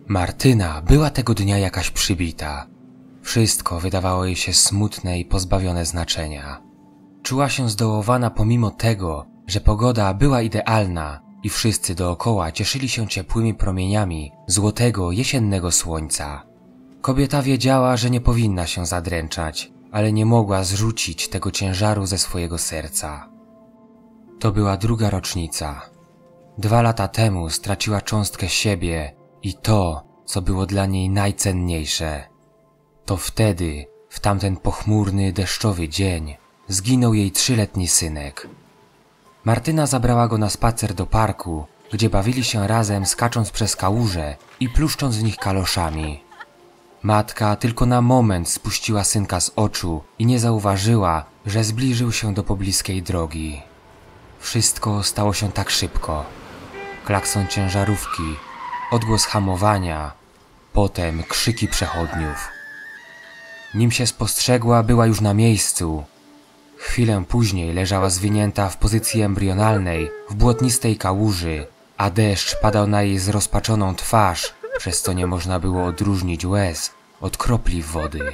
Martyna była tego dnia jakaś przybita. Wszystko wydawało jej się smutne i pozbawione znaczenia. Czuła się zdołowana pomimo tego, że pogoda była idealna i wszyscy dookoła cieszyli się ciepłymi promieniami złotego jesiennego słońca. Kobieta wiedziała, że nie powinna się zadręczać, ale nie mogła zrzucić tego ciężaru ze swojego serca. To była druga rocznica. 2 lata temu straciła cząstkę siebie i to, co było dla niej najcenniejsze. To wtedy, w tamten pochmurny, deszczowy dzień, zginął jej 3-letni synek. Martyna zabrała go na spacer do parku, gdzie bawili się razem, skacząc przez kałuże i pluszcząc w nich kaloszami. Matka tylko na moment spuściła synka z oczu i nie zauważyła, że zbliżył się do pobliskiej drogi. Wszystko stało się tak szybko. Klakson ciężarówki, odgłos hamowania, potem krzyki przechodniów. Nim się spostrzegła, była już na miejscu. Chwilę później leżała zwinięta w pozycji embrionalnej w błotnistej kałuży, a deszcz padał na jej zrozpaczoną twarz, przez co nie można było odróżnić łez od kropli wody.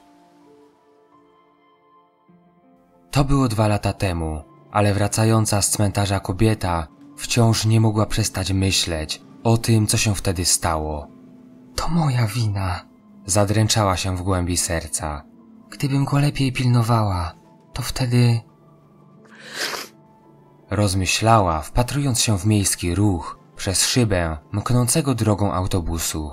To było 2 lata temu, ale wracająca z cmentarza kobieta wciąż nie mogła przestać myśleć o tym, co się wtedy stało. To moja wina. Zadręczała się w głębi serca. Gdybym go lepiej pilnowała, to wtedy... Rozmyślała, wpatrując się w miejski ruch przez szybę mknącego drogą autobusu.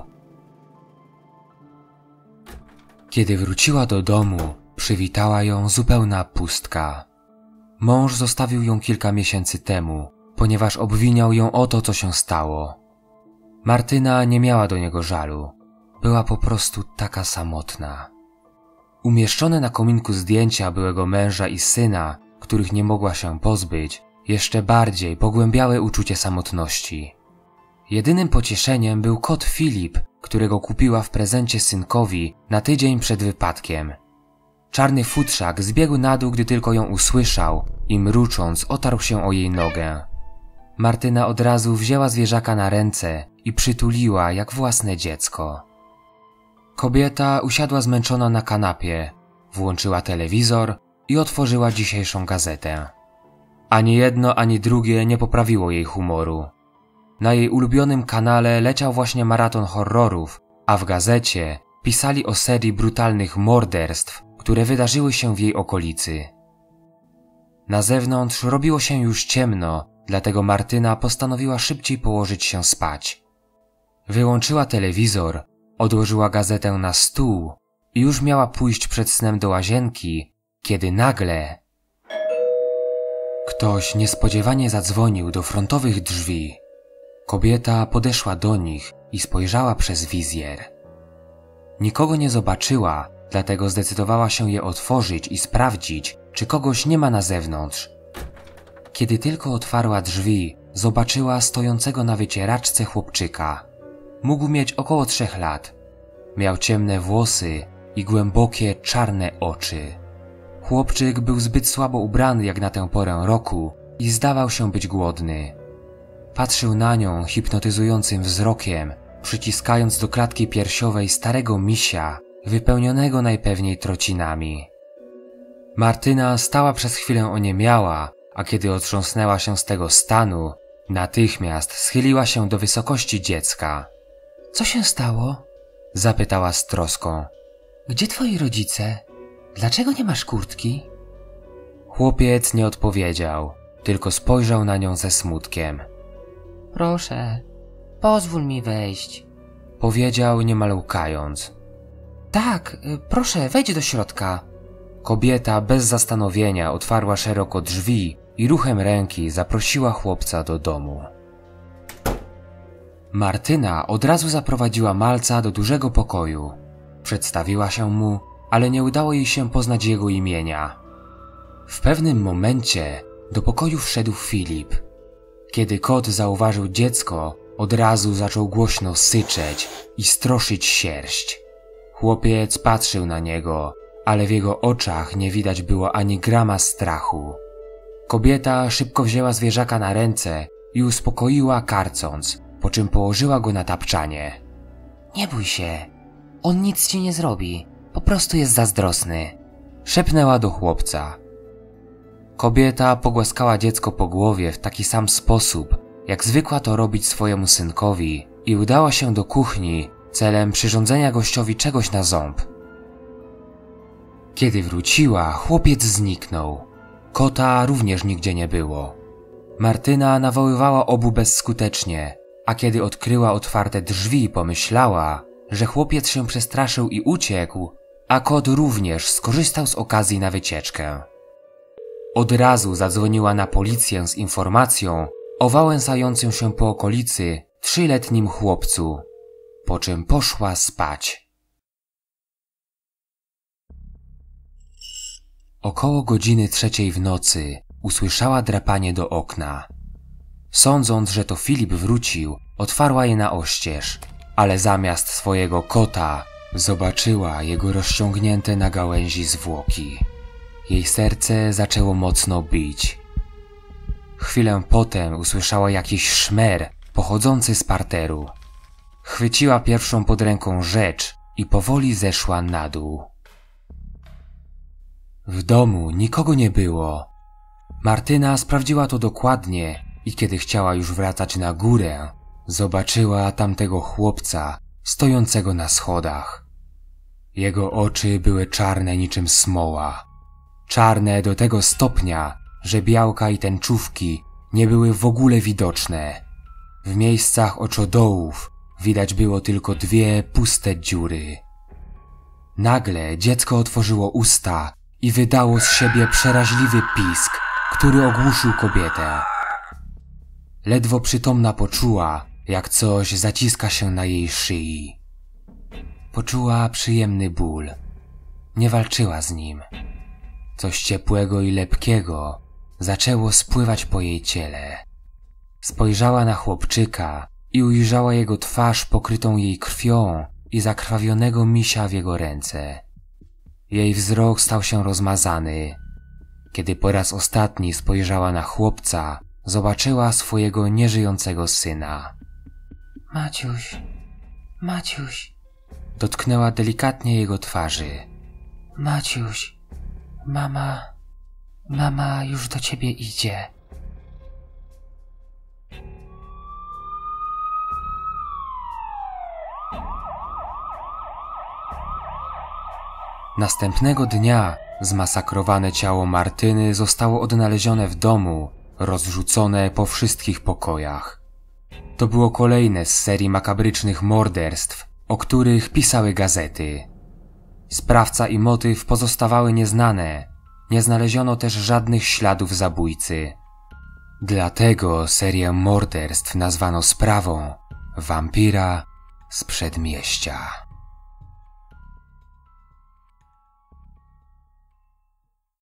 Kiedy wróciła do domu, przywitała ją zupełna pustka. Mąż zostawił ją kilka miesięcy temu, ponieważ obwiniał ją o to, co się stało. Martyna nie miała do niego żalu. Była po prostu taka samotna. Umieszczone na kominku zdjęcia byłego męża i syna, których nie mogła się pozbyć, jeszcze bardziej pogłębiały uczucie samotności. Jedynym pocieszeniem był kot Filip, którego kupiła w prezencie synkowi na tydzień przed wypadkiem. Czarny futrzak zbiegł na dół, gdy tylko ją usłyszał i mrucząc otarł się o jej nogę. Martyna od razu wzięła zwierzaka na ręce i przytuliła jak własne dziecko. Kobieta usiadła zmęczona na kanapie, włączyła telewizor i otworzyła dzisiejszą gazetę. Ani jedno, ani drugie nie poprawiło jej humoru. Na jej ulubionym kanale leciał właśnie maraton horrorów, a w gazecie pisali o serii brutalnych morderstw, które wydarzyły się w jej okolicy. Na zewnątrz robiło się już ciemno, dlatego Martyna postanowiła szybciej położyć się spać. Wyłączyła telewizor, odłożyła gazetę na stół i już miała pójść przed snem do łazienki, kiedy nagle... Ktoś niespodziewanie zadzwonił do frontowych drzwi. Kobieta podeszła do nich i spojrzała przez wizjer. Nikogo nie zobaczyła, dlatego zdecydowała się je otworzyć i sprawdzić, czy kogoś nie ma na zewnątrz. Kiedy tylko otwarła drzwi, zobaczyła stojącego na wycieraczce chłopczyka. Mógł mieć około 3 lat. Miał ciemne włosy i głębokie, czarne oczy. Chłopczyk był zbyt słabo ubrany jak na tę porę roku i zdawał się być głodny. Patrzył na nią hipnotyzującym wzrokiem, przyciskając do klatki piersiowej starego misia, wypełnionego najpewniej trocinami. Martyna stała przez chwilę oniemiała, a kiedy otrząsnęła się z tego stanu, natychmiast schyliła się do wysokości dziecka. Co się stało? Zapytała z troską. Gdzie twoi rodzice? Dlaczego nie masz kurtki? Chłopiec nie odpowiedział, tylko spojrzał na nią ze smutkiem. Proszę, pozwól mi wejść. Powiedział niemal łkając. Tak, proszę, wejdź do środka. Kobieta bez zastanowienia otwarła szeroko drzwi i ruchem ręki zaprosiła chłopca do domu. Martyna od razu zaprowadziła malca do dużego pokoju. Przedstawiła się mu, ale nie udało jej się poznać jego imienia. W pewnym momencie do pokoju wszedł Filip. Kiedy kot zauważył dziecko, od razu zaczął głośno syczeć i stroszyć sierść. Chłopiec patrzył na niego, ale w jego oczach nie widać było ani grama strachu. Kobieta szybko wzięła zwierzaka na ręce i uspokoiła karcąc, po czym położyła go na tapczanie. Nie bój się. On nic ci nie zrobi. Po prostu jest zazdrosny. Szepnęła do chłopca. Kobieta pogłaskała dziecko po głowie w taki sam sposób, jak zwykła to robić swojemu synkowi, i udała się do kuchni celem przyrządzenia gościowi czegoś na ząb. Kiedy wróciła, chłopiec zniknął. Kota również nigdzie nie było. Martyna nawoływała obu bezskutecznie, a kiedy odkryła otwarte drzwi, pomyślała, że chłopiec się przestraszył i uciekł, a kot również skorzystał z okazji na wycieczkę. Od razu zadzwoniła na policję z informacją o wałęsającym się po okolicy 3-letnim chłopcu, po czym poszła spać. Około godziny 3 w nocy usłyszała drapanie do okna. Sądząc, że to Filip wrócił, otwarła je na oścież, ale zamiast swojego kota zobaczyła jego rozciągnięte na gałęzi zwłoki. Jej serce zaczęło mocno bić. Chwilę potem usłyszała jakiś szmer pochodzący z parteru. Chwyciła pierwszą pod ręką rzecz i powoli zeszła na dół. W domu nikogo nie było. Martyna sprawdziła to dokładnie i kiedy chciała już wracać na górę, zobaczyła tamtego chłopca stojącego na schodach. Jego oczy były czarne niczym smoła. Czarne do tego stopnia, że białka i tęczówki nie były w ogóle widoczne. W miejscach oczodołów widać było tylko 2 puste dziury. Nagle dziecko otworzyło usta i wydało z siebie przeraźliwy pisk, który ogłuszył kobietę. Ledwo przytomna poczuła, jak coś zaciska się na jej szyi. Poczuła przyjemny ból. Nie walczyła z nim. Coś ciepłego i lepkiego zaczęło spływać po jej ciele. Spojrzała na chłopczyka i ujrzała jego twarz pokrytą jej krwią i zakrwawionego misia w jego ręce. Jej wzrok stał się rozmazany. Kiedy po raz ostatni spojrzała na chłopca, zobaczyła swojego nieżyjącego syna. Maciuś, Maciuś, Dotknęła delikatnie jego twarzy. Maciuś, mama już do ciebie idzie. Następnego dnia zmasakrowane ciało Martyny zostało odnalezione w domu, rozrzucone po wszystkich pokojach. To było kolejne z serii makabrycznych morderstw, o których pisały gazety. Sprawca i motyw pozostawały nieznane, nie znaleziono też żadnych śladów zabójcy. Dlatego serię morderstw nazwano sprawą wampira z przedmieścia.